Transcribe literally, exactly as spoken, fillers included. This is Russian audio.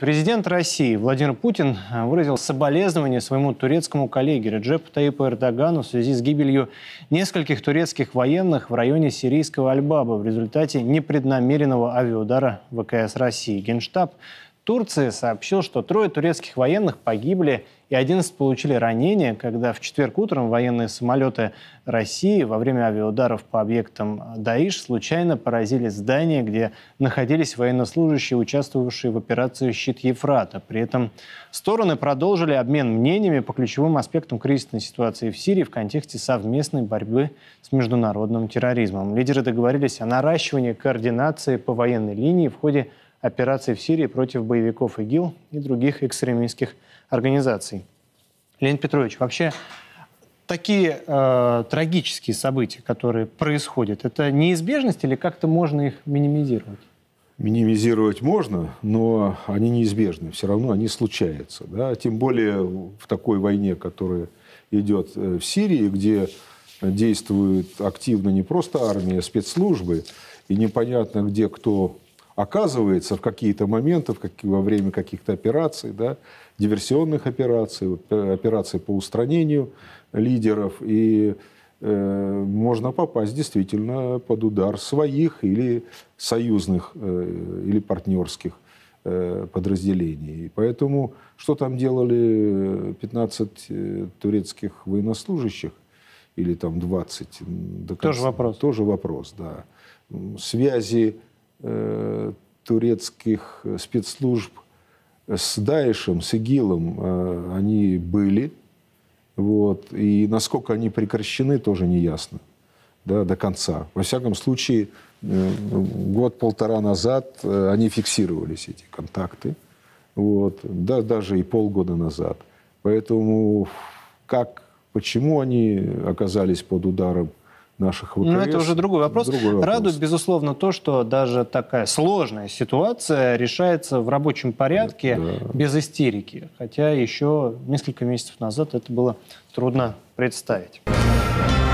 Президент России Владимир Путин выразил соболезнования своему турецкому коллеге Реджепу Таyyипу Эрдогану в связи с гибелью нескольких турецких военных в районе сирийского Аль-Баба в результате непреднамеренного авиаудара ВКС России. Генштаб Турции сообщил, что трое турецких военных погибли и одиннадцать получили ранения, когда в четверг утром военные самолеты России во время авиаударов по объектам Даиш случайно поразили здание, где находились военнослужащие, участвовавшие в операции «Щит Ефрата». При этом стороны продолжили обмен мнениями по ключевым аспектам кризисной ситуации в Сирии в контексте совместной борьбы с международным терроризмом. Лидеры договорились о наращивании координации по военной линии в ходе операций в Сирии против боевиков ИГИЛ и других экстремистских организаций. Леонид Петрович, вообще такие э, трагические события, которые происходят, это неизбежность или как-то можно их минимизировать? Минимизировать можно, но они неизбежны. Все равно они случаются. Да? Тем более в такой войне, которая идет в Сирии, где действует активно не просто армия, а спецслужбы, и непонятно, где кто оказывается в какие-то моменты, во время каких-то операций, да, диверсионных операций, операций по устранению лидеров. И э, можно попасть действительно под удар своих или союзных, э, или партнерских э, подразделений. И поэтому, что там делали пятнадцать турецких военнослужащих, или там двадцать? До конца, тоже вопрос. Тоже вопрос, да. Связи турецких спецслужб с Даишем, с ИГИЛом они были. Вот. И насколько они прекращены, тоже не ясно, да, до конца. Во всяком случае, год-полтора назад они фиксировались, эти контакты. Вот. Да, даже и полгода назад. Поэтому как, почему они оказались под ударом наших ВКС. Ну, это уже другой вопрос. другой вопрос. Радует, безусловно, то, что даже такая сложная ситуация решается в рабочем порядке, да, без истерики. Хотя еще несколько месяцев назад это было трудно представить.